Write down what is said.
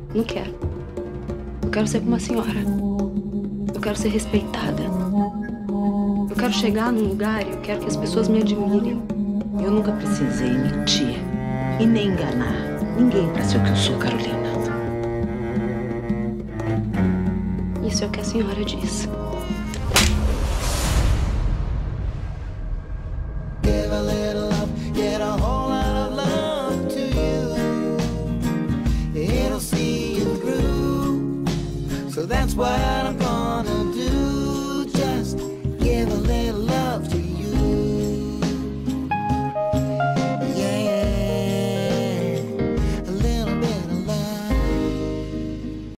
Não quero. Eu quero ser como a senhora. Eu quero ser respeitada. Eu quero chegar num lugar e eu quero que as pessoas me admirem. Eu nunca precisei mentir e nem enganar ninguém para ser o que eu sou, Carolina. Isso é o que a senhora diz. Give a little love, get a whole lot of love to you. It'll see you through. So that's what